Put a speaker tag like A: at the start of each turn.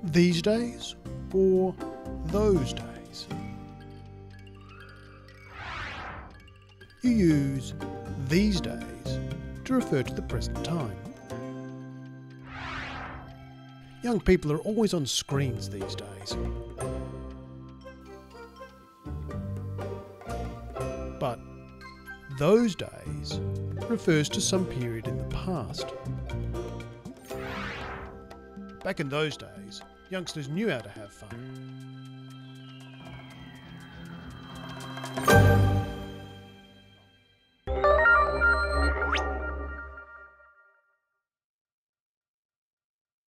A: these days or those days? You use these days to refer to the present time. Young people are always on screens these days. But those days refers to some period in the past. Back in those days, youngsters knew how to have fun.